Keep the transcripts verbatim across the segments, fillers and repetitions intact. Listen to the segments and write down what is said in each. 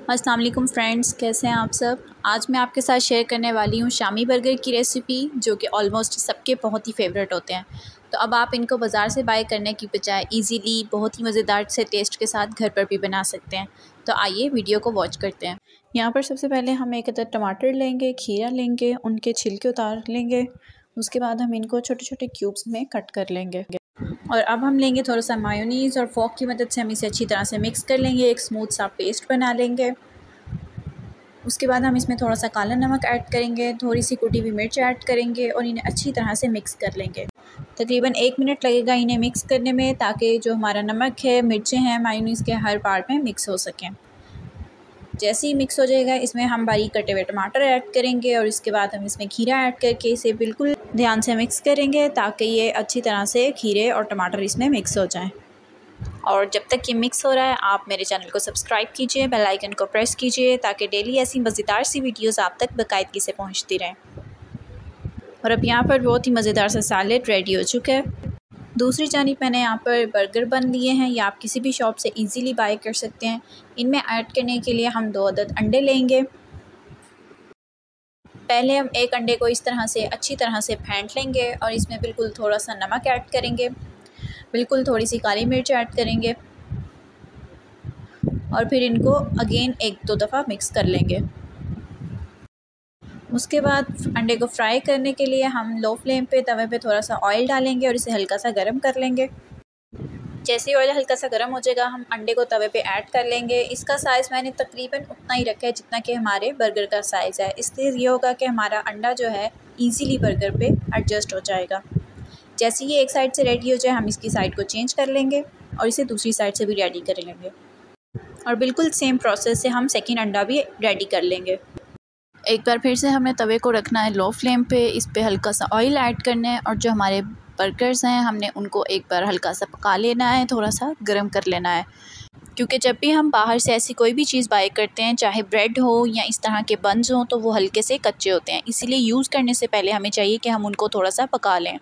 अस्सलाम वालेकुम फ्रेंड्स, कैसे हैं आप सब। आज मैं आपके साथ शेयर करने वाली हूँ शामी बर्गर की रेसिपी, जो कि ऑलमोस्ट सबके बहुत ही फेवरेट होते हैं। तो अब आप इनको बाज़ार से बाय करने की बजाय इजीली बहुत ही मज़ेदार से टेस्ट के साथ घर पर भी बना सकते हैं। तो आइए वीडियो को वॉच करते हैं। यहाँ पर सबसे पहले हम एक अदर टमाटर लेंगे, खीरा लेंगे, उनके छिलके उतार लेंगे। उसके बाद हम इनको छोटे छोटे क्यूब्स में कट कर लेंगे। और अब हम लेंगे थोड़ा सा मायोनीज़ और फोक की मदद से हम इसे अच्छी तरह से मिक्स कर लेंगे, एक स्मूथ सा पेस्ट बना लेंगे। उसके बाद हम इसमें थोड़ा सा काला नमक ऐड करेंगे, थोड़ी सी कुटी हुई मिर्च ऐड करेंगे और इन्हें अच्छी तरह से मिक्स कर लेंगे। तकरीबन एक मिनट लगेगा इन्हें मिक्स करने में, ताकि जो हमारा नमक है, मिर्चें हैं, मायोनीज़ के हर पार्ट में मिक्स हो सकें। जैसे ही मिक्स हो जाएगा इसमें हम बारीक कटे हुए टमाटर ऐड करेंगे और इसके बाद हम इसमें खीरा ऐड करके इसे बिल्कुल ध्यान से मिक्स करेंगे, ताकि ये अच्छी तरह से खीरे और टमाटर इसमें मिक्स हो जाएं। और जब तक ये मिक्स हो रहा है आप मेरे चैनल को सब्सक्राइब कीजिए, बेल आइकन को प्रेस कीजिए, ताकि डेली ऐसी मज़ेदार सी वीडियोस आप तक बाकायदगी से पहुंचती रहें। और अब यहाँ पर बहुत ही मज़ेदार सा सैलेड रेडी हो चुका है। दूसरी जानिब मैंने यहाँ पर बर्गर बन लिए हैं, या आप किसी भी शॉप से इजीली बाय कर सकते हैं। इनमें ऐड करने के लिए हम दो अदद अंडे लेंगे। पहले हम एक अंडे को इस तरह से अच्छी तरह से फेंट लेंगे और इसमें बिल्कुल थोड़ा सा नमक ऐड करेंगे, बिल्कुल थोड़ी सी काली मिर्च ऐड करेंगे और फिर इनको अगेन एक दो दफ़ा मिक्स कर लेंगे। उसके बाद अंडे को फ्राई करने के लिए हम लो फ्लेम पे तवे पे थोड़ा सा ऑयल डालेंगे और इसे हल्का सा गर्म कर लेंगे। जैसे ही ऑयल हल्का सा गर्म हो जाएगा हम अंडे को तवे पे ऐड कर लेंगे। इसका साइज़ मैंने तकरीबन उतना ही रखा है जितना कि हमारे बर्गर का साइज़ है। इससे ये होगा कि हमारा अंडा जो है ईज़िली बर्गर पे एडजस्ट हो जाएगा। जैसे ही एक साइड से रेडी हो जाए हम इसकी साइड को चेंज कर लेंगे और इसे दूसरी साइड से भी रेडी कर लेंगे। और बिल्कुल सेम प्रोसेस से हम सेकंड अंडा भी रेडी कर लेंगे। एक बार फिर से हमें तवे को रखना है लो फ्लेम पे, इस पे हल्का सा ऑयल ऐड करना है और जो हमारे बर्गर्स हैं हमने उनको एक बार हल्का सा पका लेना है, थोड़ा सा गर्म कर लेना है। क्योंकि जब भी हम बाहर से ऐसी कोई भी चीज़ बाय करते हैं, चाहे ब्रेड हो या इस तरह के बन्स हों, तो वो हल्के से कच्चे होते हैं। इसीलिए यूज़ करने से पहले हमें चाहिए कि हम उनको थोड़ा सा पका लें।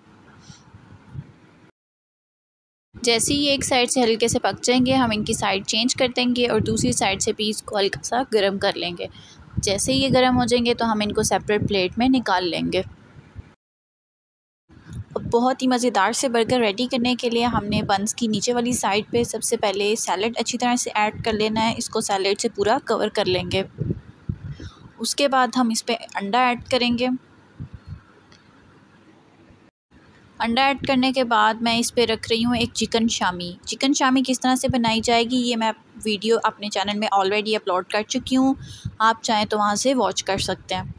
जैसे ही एक साइड से हल्के से पक जाएंगे हम इनकी साइड चेंज कर देंगे और दूसरी साइड से भी इसको हल्का सा गर्म कर लेंगे। जैसे ही ये गर्म हो जाएंगे तो हम इनको सेपरेट प्लेट में निकाल लेंगे। बहुत ही मज़ेदार से बर्गर रेडी करने के लिए हमने बंस की नीचे वाली साइड पे सबसे पहले सैलेड अच्छी तरह से ऐड कर लेना है। इसको सैलेड से पूरा कवर कर लेंगे। उसके बाद हम इस पे अंडा ऐड करेंगे। अंडा ऐड करने के बाद मैं इस पे रख रही हूँ एक चिकन शामी। चिकन शामी किस तरह से बनाई जाएगी ये मैं वीडियो अपने चैनल में ऑलरेडी अपलोड कर चुकी हूँ, आप चाहें तो वहाँ से वॉच कर सकते हैं।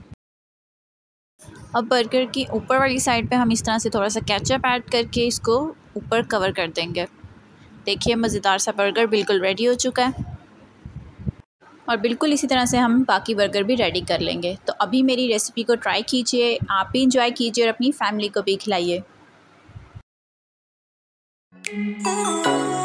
अब बर्गर की ऊपर वाली साइड पे हम इस तरह से थोड़ा सा केचप ऐड करके इसको ऊपर कवर कर देंगे। देखिए मज़ेदार सा बर्गर बिल्कुल रेडी हो चुका है और बिल्कुल इसी तरह से हम बाकी बर्गर भी रेडी कर लेंगे। तो अभी मेरी रेसिपी को ट्राई कीजिए, आप भी इंजॉय कीजिए और अपनी फैमिली को भी खिलाइए।